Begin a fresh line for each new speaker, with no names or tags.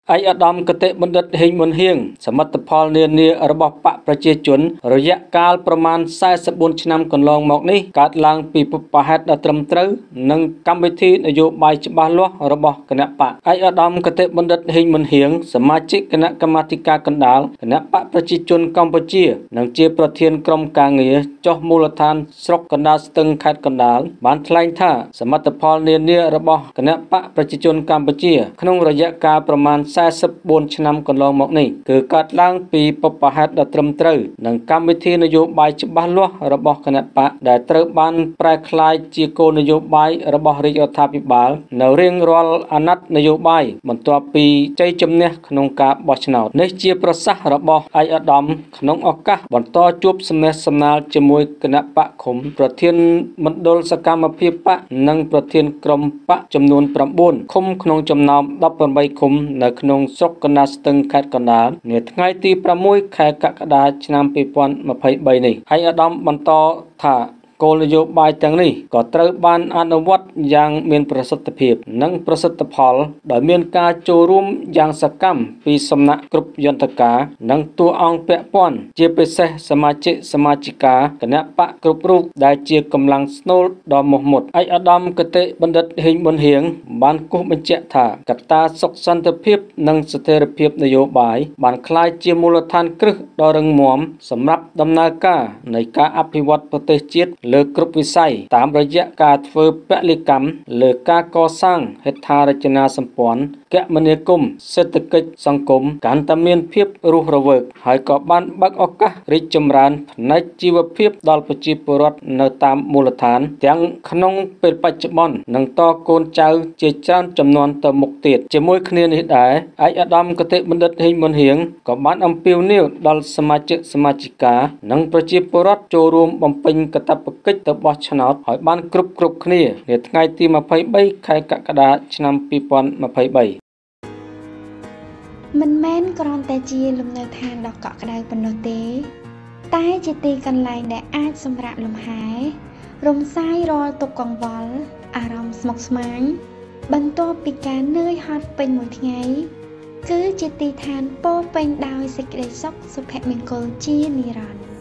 ឯកឧត្តមកតេបណ្ឌិតហេងមុនហៀងសមិទ្ធផលនានារបស់បកប្រជាជនរយៈកាលប្រមាណ44ឆ្នាំកន្លងមកនេះកើតឡើងពីពុបហេតុដ៏ត្រឹមត្រូវនិងកម្មវិធីនយោបាយច្បាស់លាស់របស់គណៈបកឯកឧត្តមកតេបណ្ឌិតហេងមុនហៀងសមាជិកគណៈកម្មាធិការកណ្ដាលគណៈបកប្រជាជនកម្ពុជានិងជាប្រធានក្រុមការងារចុះមូលដ្ឋានស្រុកកណ្ដាលស្ទឹងខេត្តកណ្ដាលបានថ្លែងថាសមិទ្ធផលនានារបស់គណៈបកប្រជាជនកម្ពុជាក្នុងរយៈកាលប្រមាណ44ឆ្នាំកន្លងមកនេះគឺកើតឡើងពីពុបហេតុដ៏ត្រឹមត្រូវនិងកម្មវិធីនយោបាយច្បាស់លាស់របស់គណៈបកដែលត្រូវបានប្រែក្លាយជាគោលនយោបាយរបស់រាជរដ្ឋាភិបាលនៅរៀងរាល់អាណត្តិនយោបាយបន្ទាប់ពីជ័យជំនះក្នុងការបោះឆ្នោតនេះជាប្រសាសន៍របស់ឯកឧត្តមក្នុងឱកាសបន្តជួបសំណេះសំណាលជាមួយគណៈបកឃុំប្រធានមណ្ឌលសកម្មភាពបកនិងប្រធានក្រុមបកចំនួន9ឃុំក្នុងចំណោម18ឃុំនៅក្នុងស្រុកកណ្ដាលស្ទឹងខេត្តកណ្ដាលនាថ្ងៃទី6ខែកក្កដាឆ្នាំ2023នេះឯកឧត្តមបន្តថាគោលនយោបាយទាំងនេះក៏ត្រូវបានអនុវត្តយ៉ាងមានប្រសិទ្ធភាពនិងប្រសិទ្ធផលដោយមានការចូលរួមយ៉ាងសកម្មពីសំណាក់គ្រប់យន្តការនិងតួអង្គពាក់ព័ន្ធជាពិសេសសមាជិកសមាជិកាគណៈបកគ្រប់រូបដែលជាកម្លាំងស្នូលដ៏មោះមុតឯកឧត្តមកតេបណ្ឌិតហេងមុនហៀងបានគូសបញ្ជាក់ថាកត្តាសុខសន្តិភាពនិងស្ថិរភាពនយោបាយបានក្លាយជាមូលដ្ឋានគ្រឹះដ៏រឹងមាំសម្រាប់ដំណើរការនៃការអភិវឌ្ឍប្រទេសជាតិលើគ្រប់វិស័យតាមរយៈការធ្វើពលិកម្មលើការកសាងហេដ្ឋារចនាសម្ព័ន្ធគមនាគមន៍សេដ្ឋកិច្ចសង្គមកាន់តែមានភាពរស់រវើកហើយក៏បានបើកឱកាសរីកចម្រើនផ្នែកជីវភាពដល់ប្រជាពលរដ្ឋនៅតាមមូលដ្ឋានទាំងក្នុងពេលបច្ចុប្បន្ននិងតកូនចៅជាច្រើនចំនួនទៅមុខទៀតជាមួយគ្នានេះដែរឯកឧត្តមកតេបណ្ឌិតហេងមុនហៀងក៏បានអំពាវនាវដល់សមាជិកសមាជិកានិងប្រជាពលរដ្ឋចូលរួមបំពេញកាតព្វកិច្ចទៅបោះឆ្នោតឲ្យបានគ្រប់គ្នានាថ្ងៃទី23ខែកក្កដាឆ្នាំ2023
មិនមែនគ្រាន់តែជាលំនៅឋានដ៏កក់ក្ដៅប៉ុណ្ណោះទេតែជាទីកន្លែងដែលអាចសម្រាកលំហែរំសាយរាល់ទុក្ខកង្វល់អារម្មណ៍ស្មុគស្មាញបន្ទាប់ពីការនឿយហត់ពេញមួយថ្ងៃគឺជាទីឋានពោរពេញដោយសេចក្តីសុខសុភមង្គលជានិរន្តរ៍